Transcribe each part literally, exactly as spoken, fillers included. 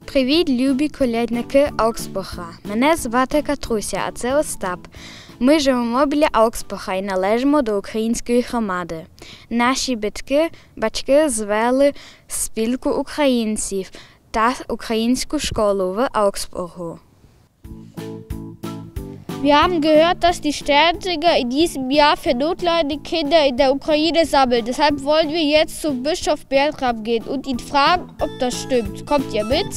Привіт, любі колядники Аугспуха. Мене звати Катруся, а це Остап. Ми живемо біля Аугспуха і належимо до української громади. Наші батьки, батьки звели спілку українців та українську школу в Augsburgu. Wir haben gehört, dass die Sternsinger in diesem Jahr für notleidende Kinder in der Ukraine sammeln. Deshalb wollen wir jetzt zum Bischof Bertram gehen und ihn fragen, ob das stimmt. Kommt ihr mit?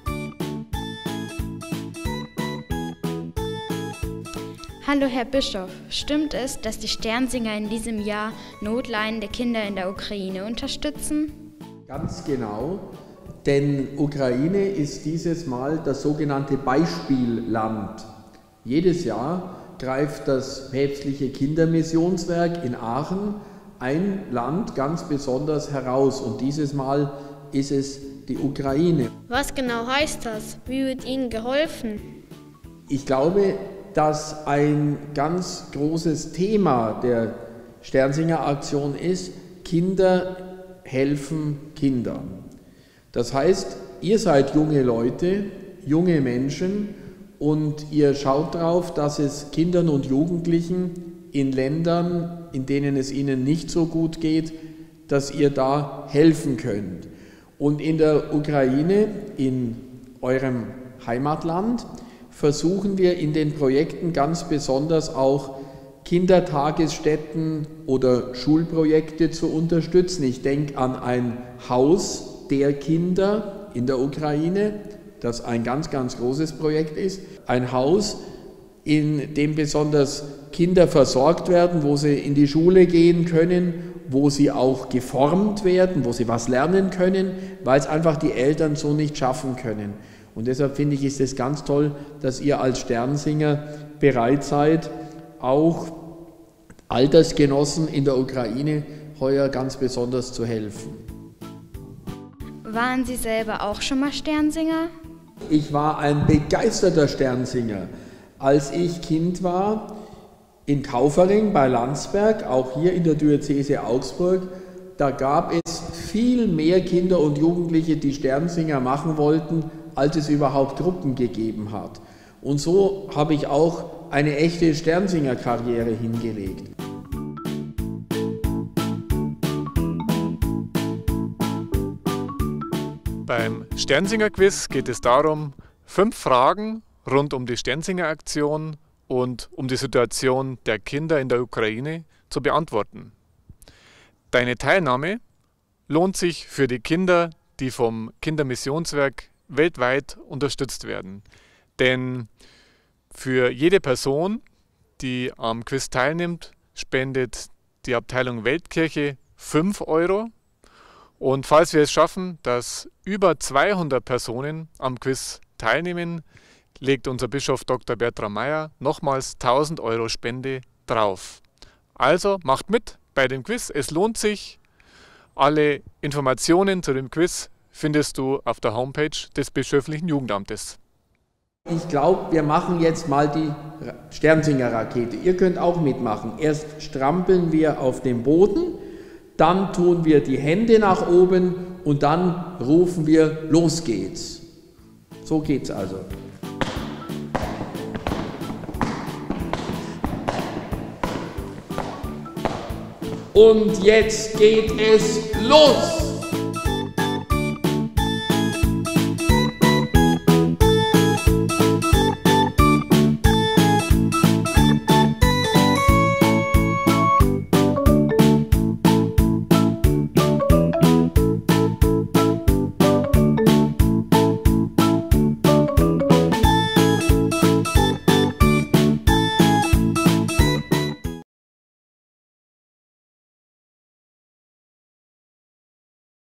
Hallo Herr Bischof, stimmt es, dass die Sternsinger in diesem Jahr notleidende Kinder in der Ukraine unterstützen? Ganz genau, denn Ukraine ist dieses Mal das sogenannte Beispielland. Jedes Jahr greift das päpstliche Kindermissionswerk in Aachen ein Land ganz besonders heraus und dieses Mal ist es die Ukraine. Was genau heißt das? Wie wird ihnen geholfen? Ich glaube, dass ein ganz großes Thema der Sternsinger-Aktion ist, Kinder helfen Kindern. Das heißt, ihr seid junge Leute, junge Menschen, und ihr schaut darauf, dass es Kindern und Jugendlichen in Ländern, in denen es ihnen nicht so gut geht, dass ihr da helfen könnt. Und in der Ukraine, in eurem Heimatland, versuchen wir in den Projekten ganz besonders auch Kindertagesstätten oder Schulprojekte zu unterstützen. Ich denke an ein Haus der Kinder in der Ukraine, das ein ganz, ganz großes Projekt ist. Ein Haus, in dem besonders Kinder versorgt werden, wo sie in die Schule gehen können, wo sie auch geformt werden, wo sie was lernen können, weil es einfach die Eltern so nicht schaffen können. Und deshalb finde ich, ist es ganz toll, dass ihr als Sternsinger bereit seid, auch Altersgenossen in der Ukraine heuer ganz besonders zu helfen. Waren Sie selber auch schon mal Sternsinger? Ich war ein begeisterter Sternsinger. Als ich Kind war, in Kaufering bei Landsberg, auch hier in der Diözese Augsburg, da gab es viel mehr Kinder und Jugendliche, die Sternsinger machen wollten, als es überhaupt Gruppen gegeben hat. Und so habe ich auch eine echte Sternsingerkarriere hingelegt. Beim Sternsinger-Quiz geht es darum, fünf Fragen rund um die Sternsinger-Aktion und um die Situation der Kinder in der Ukraine zu beantworten. Deine Teilnahme lohnt sich für die Kinder, die vom Kindermissionswerk weltweit unterstützt werden. Denn für jede Person, die am Quiz teilnimmt, spendet die Abteilung Weltkirche fünf Euro. Und falls wir es schaffen, dass über zweihundert Personen am Quiz teilnehmen, legt unser Bischof Doktor Bertram Meyer nochmals tausend Euro Spende drauf. Also macht mit bei dem Quiz, es lohnt sich. Alle Informationen zu dem Quiz findest du auf der Homepage des Bischöflichen Jugendamtes. Ich glaube, wir machen jetzt mal die Sternsinger-Rakete. Ihr könnt auch mitmachen. Erst strampeln wir auf dem Boden, dann tun wir die Hände nach oben und dann rufen wir, los geht's. So geht's also. Und jetzt geht es los!